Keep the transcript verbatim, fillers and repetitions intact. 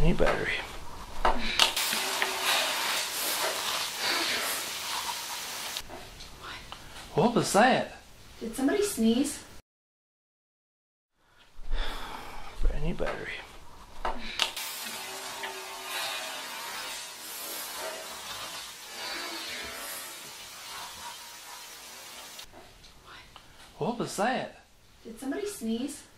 Brand new battery. What was that? Did somebody sneeze? Brand new battery. What was that? Did somebody sneeze?